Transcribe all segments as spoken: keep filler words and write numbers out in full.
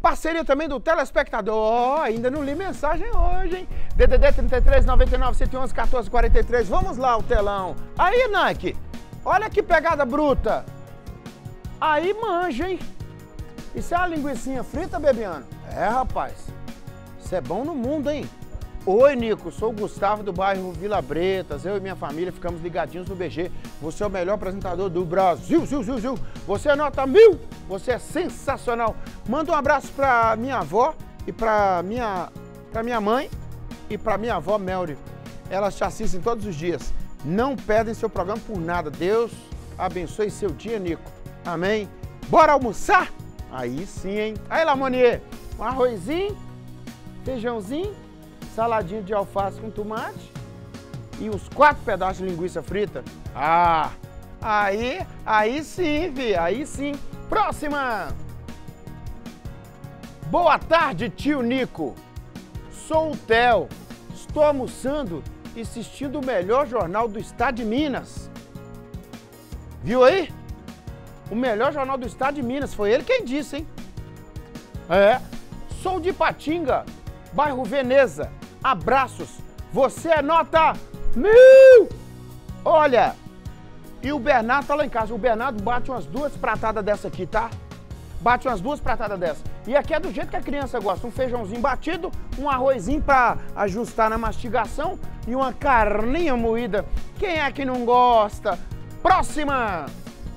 Parceria também do telespectador. Oh, ainda não li mensagem hoje, hein? D D D trinta e três, noventa e nove, cento e onze, quatorze, quarenta e três. Vamos lá, o telão. Aí, Nike, olha que pegada bruta. Aí manja, hein? Isso é uma linguicinha frita, Bebiano? É, rapaz. Isso é bom no mundo, hein? Oi, Nico. Sou o Gustavo do bairro Vila Bretas. Eu e minha família ficamos ligadinhos no B G. Você é o melhor apresentador do Brasil. Zil, zil, zil. Você é nota mil. Você é sensacional. Manda um abraço pra minha avó e pra minha, pra minha mãe e pra minha avó Melry. Elas te assistem todos os dias. Não perdem seu programa por nada. Deus abençoe seu dia, Nico. Amém. Bora almoçar? Aí sim, hein? Aí, Lamonier. Um arrozinho, feijãozinho, saladinha de alface com tomate e os quatro pedaços de linguiça frita. Ah, aí, aí sim, vi, aí sim. Próxima! Boa tarde, tio Nico. Sou o Theo. Estou almoçando e assistindo o melhor jornal do estado de Minas. Viu aí? O melhor jornal do estado de Minas. Foi ele quem disse, hein? É. Sou de Patinga, bairro Veneza. Abraços. Você é nota mil. Olha, e o Bernardo tá lá em casa. O Bernardo bate umas duas pratadas dessa aqui, tá? Bate umas duas pratadas dessa. E aqui é do jeito que a criança gosta. Um feijãozinho batido, um arrozinho pra ajustar na mastigação e uma carninha moída. Quem é que não gosta? Próxima!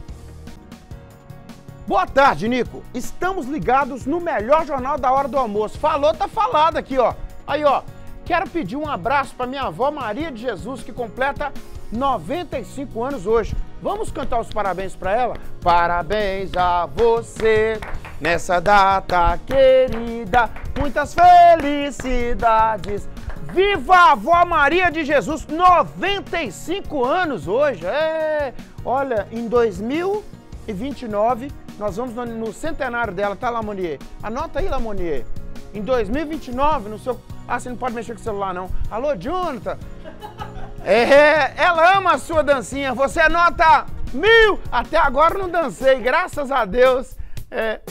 Boa tarde, Nico. Estamos ligados no melhor jornal da hora do almoço. Falou, tá falado aqui, ó. Aí, ó. Quero pedir um abraço para minha avó Maria de Jesus, que completa noventa e cinco anos hoje. Vamos cantar os parabéns para ela? Parabéns a você nessa data querida. Muitas felicidades. Viva a avó Maria de Jesus, noventa e cinco anos hoje. É. Olha, em dois mil e vinte e nove... nós vamos no, no centenário dela, tá, Lamonier? Anota aí, Lamonier. Em dois mil e vinte e nove, no seu... Ah, você não pode mexer com o celular, não. Alô, Jonathan? É, ela ama a sua dancinha. Você anota mil. Até agora não dancei, graças a Deus. É,